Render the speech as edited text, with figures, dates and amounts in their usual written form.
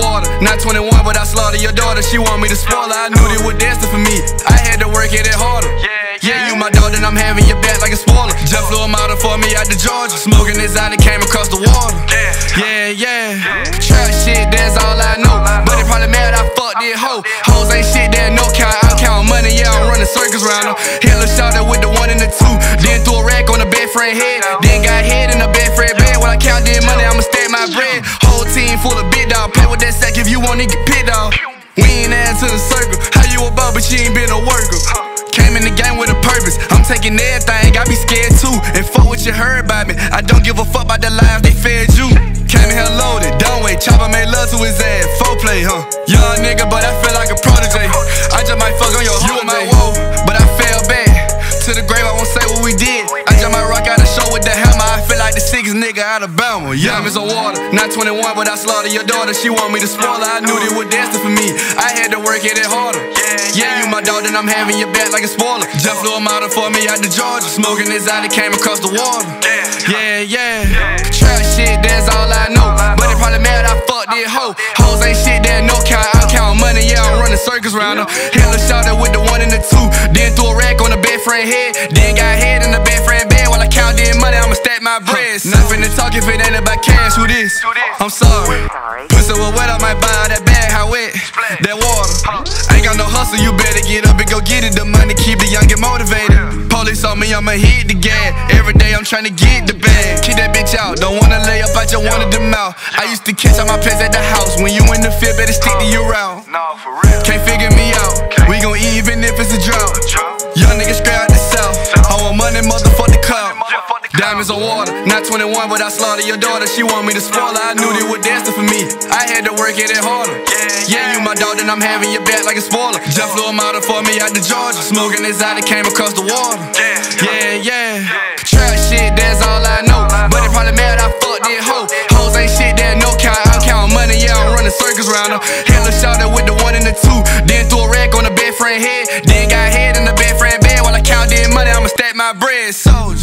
water, not 21, but I slaughtered your daughter. She want me to spoil her, I knew they were destined for me. I had to work it harder. Yeah, you my dog, then I'm having your back like a spoiler. Just flew a model for me out to Georgia. Smoking this out and came across the water. Yeah. Trap shit, that's all I know. But they probably mad I fucked this hoe. Hoes ain't shit, that no count. I count money, yeah, I'm running circles round them. Hitler shot her with the 1 and the 2. Then threw a rack on the bed frame head. Then got head in the bed frame bed. When I count this money, I'ma stack my bread. Whole team full of big dog. Play with that sack if you want to get pit dog. We ain't add to the circle. How you about, but you ain't been a worker. Came in the game with a purpose. I'm taking everything, I be scared too. And fuck what you heard about me. I don't give a fuck about the lives they fed you. Came in here loaded, don't wait. Chopper made love to his ass. Foreplay, huh? Young nigga, but I feel like a protege. I just might fuck on your hoe, my whoa. But I fell back. To the grave, I won't say what we did. I just might rock out a show with the hammer. I feel like the 6th nigga out of Alabama. Diamonds on water, not 21, but I slaughtered your daughter. She want me to spoil her, I knew they were destined for me. I had to work it harder. Yeah, you my dog, then I'm having your back like a spoiler. Just flew a model for me out to Georgia. Smoking this out, it came across the water. Yeah. Trap shit, that's all I know. But they probably mad I fucked this hoe. Hoes ain't shit, that no count. I count money, yeah, I'm running circles round them. Hitler shot her with the 1 and the 2. Then threw a rack on the bed frame head. Then got head in the bed frame bed. While I count this money, I'ma stack my bread. Nothing to talk if it ain't about cash. Who this? I'm sorry. Pussy was wet, I might buy her that bag. How wet? That water. Ain't got no hustle, you better get up and go get it. The money keep the young get motivated. Police on me, I'ma hit the gas. Every day I'm trying to get the bag. Keep that bitch out, don't wanna lay up, I just wanted them out. I used to catch all my pets at the house. When you in the field, better stick to your route. Can't figure me out, we gon' eat even if it's a drought. Young nigga straight out the south. I want money, motherfuck the clout. Diamonds on water, not 21, but I slaughtered your daughter. She want me to spoil her, I knew they were destined for me. I had to work it harder. Yeah, you my dog, then I'm having your back like a spoiler. Just flew a model for me out to Georgia. Smoking this out, it came across the water. Yeah. Trap shit, that's all I know. But they probably mad I fucked this hoe. Hoes ain't shit, that no count. I count money, yeah, I'm running circles round them. Hitler shot her with the 1 and the 2. Then threw a rack on the bed frame head. Then got head in the bed frame bed. While I count this money, I'ma stack my bread. Soldier.